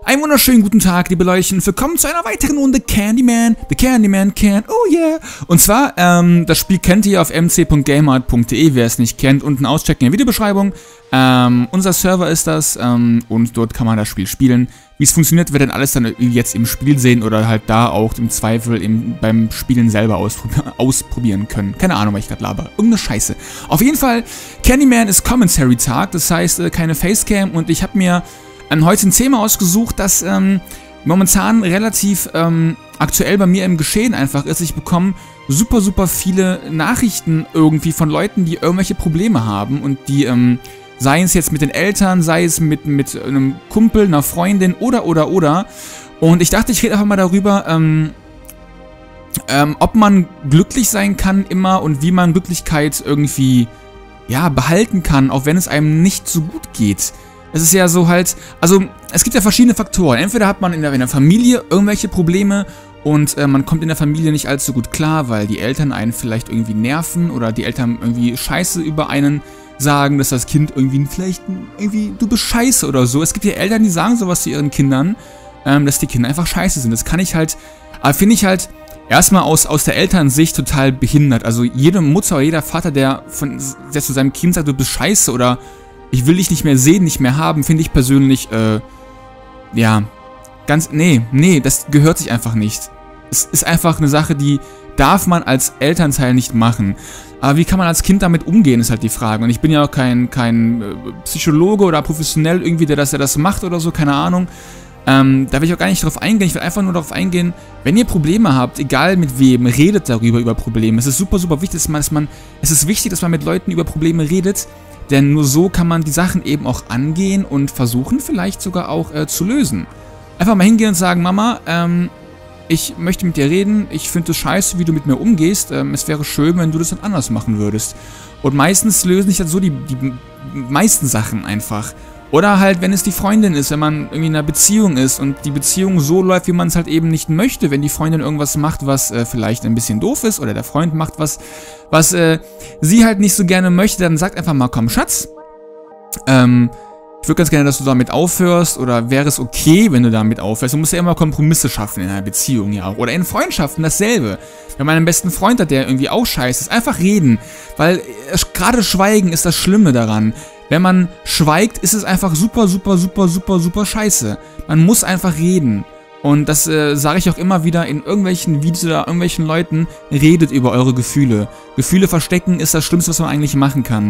Einen wunderschönen guten Tag, liebe Leute, willkommen zu einer weiteren Runde Candyman. The Candyman can, oh yeah. Und zwar, das Spiel kennt ihr auf mc.gameart.de, wer es nicht kennt, unten auschecken in der Videobeschreibung. Unser Server ist das, und dort kann man das Spiel spielen. Wie es funktioniert, wird dann alles dann jetzt im Spiel sehen oder halt da auch im Zweifel beim Spielen selber ausprobieren können. Keine Ahnung, was ich gerade laber. Irgendeine Scheiße. Auf jeden Fall, Candyman ist Commentary-Tag, das heißt keine Facecam, und ich habe mir heute ein Thema ausgesucht, das momentan relativ aktuell bei mir im Geschehen einfach ist. Ich bekomme super viele Nachrichten irgendwie von Leuten, die irgendwelche Probleme haben und die, sei es jetzt mit den Eltern, sei es mit einem Kumpel, einer Freundin oder. Und ich dachte, ich rede einfach mal darüber, ob man glücklich sein kann immer und wie man Glücklichkeit irgendwie, ja, behalten kann, auch wenn es einem nicht so gut geht. Es ist ja so halt, also es gibt ja verschiedene Faktoren. Entweder hat man in der Familie irgendwelche Probleme und man kommt in der Familie nicht allzu gut klar, weil die Eltern einen vielleicht irgendwie nerven oder die Eltern irgendwie Scheiße über einen sagen, dass das Kind irgendwie, du bist scheiße oder so. Es gibt ja Eltern, die sagen sowas zu ihren Kindern, dass die Kinder einfach scheiße sind. Das kann ich halt, finde ich halt erstmal aus der Elternsicht total behindert. Also jede Mutter oder jeder Vater, der zu seinem Kind sagt, du bist scheiße oder ich will dich nicht mehr sehen, nicht mehr haben, finde ich persönlich, ja, nee, das gehört sich einfach nicht. Es ist einfach eine Sache, die darf man als Elternteil nicht machen. Aber wie kann man als Kind damit umgehen, ist halt die Frage. Und ich bin ja auch kein Psychologe oder professionell irgendwie, der das macht oder so, keine Ahnung. Da will ich auch gar nicht drauf eingehen. Ich will einfach nur darauf eingehen, wenn ihr Probleme habt, egal mit wem, redet darüber, über Probleme. Es ist super wichtig, dass man mit Leuten über Probleme redet, denn nur so kann man die Sachen eben auch angehen und versuchen, vielleicht sogar auch zu lösen. Einfach mal hingehen und sagen, Mama, ich möchte mit dir reden, ich finde es scheiße, wie du mit mir umgehst, es wäre schön, wenn du das dann anders machen würdest. Und meistens lösen sich dann so die meisten Sachen einfach. Oder halt, wenn es die Freundin ist, wenn man irgendwie in einer Beziehung ist und die Beziehung so läuft, wie man es halt eben nicht möchte, wenn die Freundin irgendwas macht, was vielleicht ein bisschen doof ist, oder der Freund macht was sie halt nicht so gerne möchte, dann sagt einfach mal, komm Schatz, ich würde ganz gerne, dass du damit aufhörst, oder wäre es okay, wenn du damit aufhörst. Du musst ja immer Kompromisse schaffen in einer Beziehung ja auch. Oder in Freundschaften dasselbe. Wenn man einen besten Freund hat, der irgendwie auch scheiße ist, einfach reden. Weil gerade Schweigen ist das Schlimme daran. Wenn man schweigt, ist es einfach super scheiße. Man muss einfach reden. Und das sage ich auch immer wieder in irgendwelchen Videos oder irgendwelchen Leuten, redet über eure Gefühle. Gefühle verstecken ist das Schlimmste, was man eigentlich machen kann.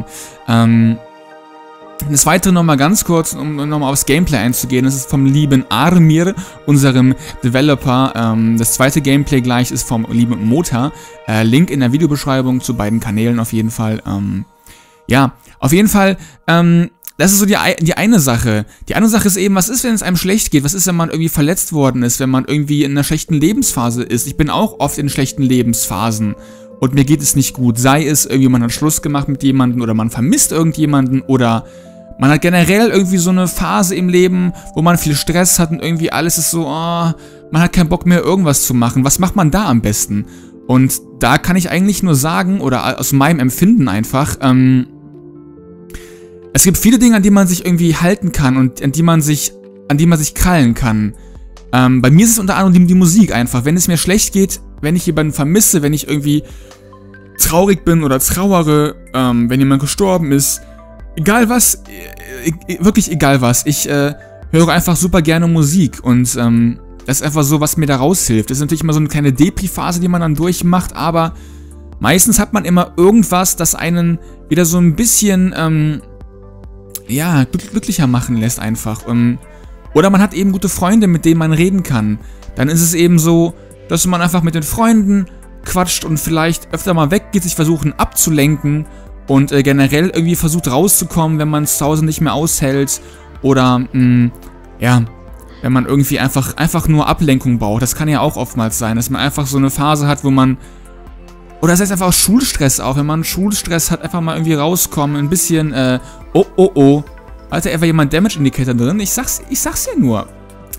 Das Weitere nochmal ganz kurz, um nochmal aufs Gameplay einzugehen, das ist vom lieben Armir, unserem Developer. Das zweite Gameplay gleich ist vom lieben Mota. Link in der Videobeschreibung zu beiden Kanälen auf jeden Fall. Ja, auf jeden Fall, das ist so die eine Sache. Die andere Sache ist eben, was ist, wenn es einem schlecht geht? Was ist, wenn man irgendwie verletzt worden ist, wenn man irgendwie in einer schlechten Lebensphase ist? Ich bin auch oft in schlechten Lebensphasen und mir geht es nicht gut. Sei es irgendwie, man hat Schluss gemacht mit jemandem oder man vermisst irgendjemanden oder man hat generell irgendwie so eine Phase im Leben, wo man viel Stress hat und irgendwie alles ist so, oh, man hat keinen Bock mehr irgendwas zu machen. Was macht man da am besten? Und da kann ich eigentlich nur sagen, oder aus meinem Empfinden einfach, es gibt viele Dinge, an die man sich irgendwie halten kann und an die man sich krallen kann. Bei mir ist es unter anderem die Musik einfach. Wenn es mir schlecht geht, wenn ich jemanden vermisse, wenn ich irgendwie traurig bin oder trauere, wenn jemand gestorben ist, egal was, wirklich egal was, ich höre einfach super gerne Musik und das ist einfach so, was mir da raushilft. Das ist natürlich immer so eine kleine Depri-Phase, die man dann durchmacht, aber meistens hat man immer irgendwas, das einen wieder so ein bisschen ja, glücklicher machen lässt einfach. Oder man hat eben gute Freunde, mit denen man reden kann. Dann ist es eben so, dass man einfach mit den Freunden quatscht und vielleicht öfter mal weggeht, sich versuchen abzulenken und generell irgendwie versucht rauszukommen, wenn man es zu Hause nicht mehr aushält. Oder, ja, wenn man irgendwie einfach nur Ablenkung braucht. Das kann ja auch oftmals sein, dass man einfach so eine Phase hat, wo man... Oder das heißt einfach auch Schulstress auch. Wenn man Schulstress hat, einfach mal irgendwie rauskommen, ein bisschen, oh. Alter, einfach jemand Damage Indicator drin. Ich sag's ja nur.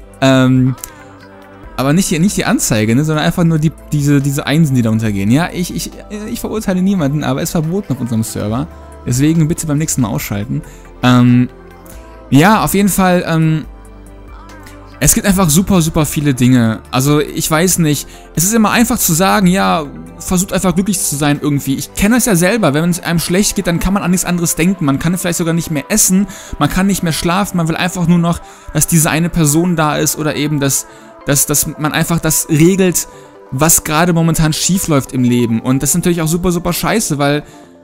Aber nicht die Anzeige, ne, sondern einfach nur diese Einsen, die da untergehen. Ja, ich verurteile niemanden, aber es ist verboten auf unserem Server. Deswegen bitte beim nächsten Mal ausschalten. Ja, auf jeden Fall, Es gibt einfach super, super viele Dinge. Also ich weiß nicht, es ist immer einfach zu sagen, ja, versucht einfach glücklich zu sein irgendwie. Ich kenne das ja selber, wenn es einem schlecht geht, dann kann man an nichts anderes denken. Man kann vielleicht sogar nicht mehr essen, man kann nicht mehr schlafen, man will einfach nur noch, dass diese eine Person da ist oder eben, dass man einfach das regelt, was gerade momentan schief läuft im Leben. Und das ist natürlich auch super, super scheiße, weil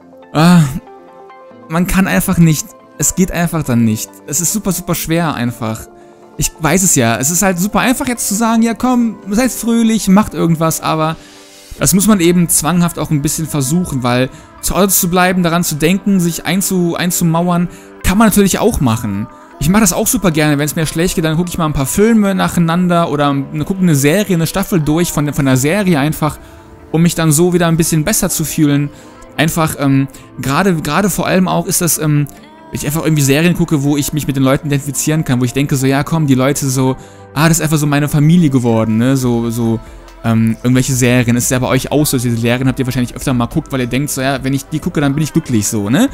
man kann einfach nicht, es geht einfach dann nicht. Es ist super, super schwer einfach. Ich weiß es ja, es ist halt super einfach jetzt zu sagen, ja komm, seid fröhlich, macht irgendwas, aber das muss man eben zwanghaft auch ein bisschen versuchen, weil zu Hause zu bleiben, daran zu denken, sich einzumauern, kann man natürlich auch machen. Ich mache das auch super gerne, wenn es mir schlecht geht, dann gucke ich mal ein paar Filme nacheinander oder gucke eine Serie, eine Staffel durch von der Serie einfach, um mich dann so wieder ein bisschen besser zu fühlen. Einfach, gerade vor allem auch ist das, wenn ich einfach irgendwie Serien gucke, wo ich mich mit den Leuten identifizieren kann, wo ich denke so, ja komm, die Leute so, das ist einfach so meine Familie geworden, ne, irgendwelche Serien, ist ja bei euch auch so, diese Serien habt ihr wahrscheinlich öfter mal guckt, weil ihr denkt so, ja, wenn ich die gucke, dann bin ich glücklich, so, ne,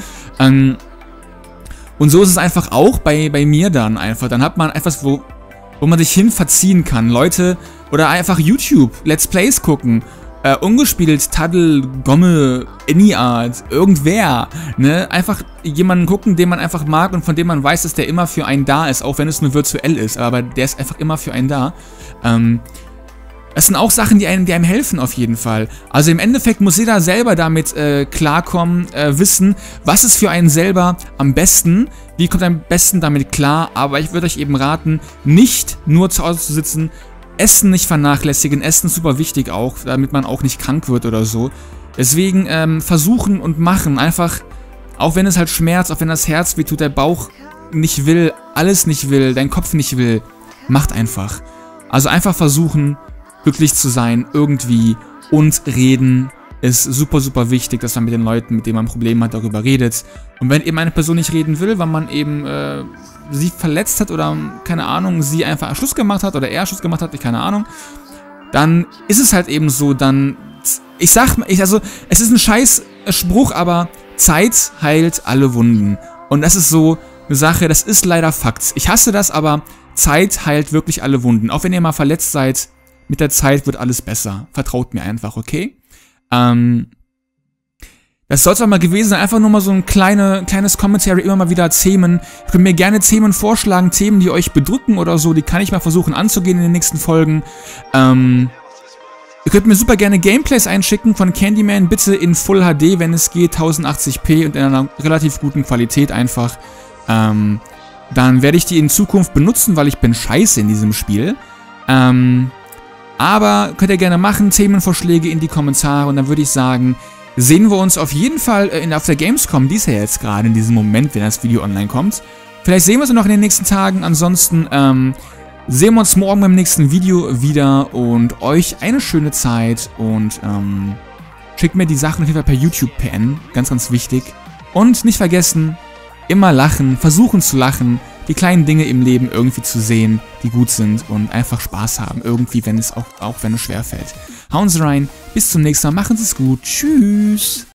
und so ist es einfach auch bei mir dann einfach, dann hat man etwas, wo man sich hin verziehen kann, Leute, oder einfach YouTube, Let's Plays gucken, ungespielt, Taddle, Gomme, Anyart, irgendwer, ne, einfach jemanden gucken, den man einfach mag und von dem man weiß, dass der immer für einen da ist, auch wenn es nur virtuell ist, aber der ist einfach immer für einen da. Das sind auch Sachen, die einem helfen auf jeden Fall. Also im Endeffekt muss jeder selber damit klarkommen, wissen, was ist für einen selber am besten, wie kommt er am besten damit klar, aber ich würde euch eben raten, nicht nur zu Hause zu sitzen, Essen nicht vernachlässigen, Essen ist super wichtig auch, damit man auch nicht krank wird oder so. Deswegen versuchen und machen, einfach, auch wenn es halt schmerzt, auch wenn das Herz wehtut, der Bauch nicht will, alles nicht will, dein Kopf nicht will, macht einfach. Also einfach versuchen, glücklich zu sein, irgendwie, und reden ist super, super wichtig, dass man mit den Leuten, mit denen man Probleme hat, darüber redet. Und wenn eben eine Person nicht reden will, weil man eben sie verletzt hat oder, keine Ahnung, sie einfach Schluss gemacht hat oder er Schluss gemacht hat, keine Ahnung, dann ist es halt eben so, dann, also, es ist ein scheiß Spruch, aber Zeit heilt alle Wunden. Und das ist so eine Sache, das ist leider Fakt. Ich hasse das, aber Zeit heilt wirklich alle Wunden. Auch wenn ihr mal verletzt seid, mit der Zeit wird alles besser. Vertraut mir einfach, okay? Das soll es auch mal gewesen sein. Einfach nur mal so ein kleines Commentary, immer mal wieder Themen. Ihr könnt mir gerne Themen vorschlagen, Themen, die euch bedrücken oder so. Die kann ich mal versuchen anzugehen in den nächsten Folgen. Ihr könnt mir super gerne Gameplays einschicken von Candyman. Bitte in Full HD, wenn es geht, 1080p und in einer relativ guten Qualität einfach. Dann werde ich die in Zukunft benutzen, weil ich bin scheiße in diesem Spiel. Aber könnt ihr gerne machen, Themenvorschläge in die Kommentare und dann würde ich sagen, sehen wir uns auf jeden Fall auf der Gamescom, die ist ja jetzt gerade in diesem Moment, wenn das Video online kommt. Vielleicht sehen wir uns noch in den nächsten Tagen, ansonsten sehen wir uns morgen beim nächsten Video wieder und euch eine schöne Zeit und schickt mir die Sachen auf jeden Fall per YouTube PN, ganz, ganz wichtig. Und nicht vergessen, immer lachen, versuchen zu lachen, die kleinen Dinge im Leben irgendwie zu sehen, die gut sind und einfach Spaß haben, irgendwie, wenn es auch wenn es schwerfällt. Hauen Sie rein, bis zum nächsten Mal, machen Sie es gut, tschüss!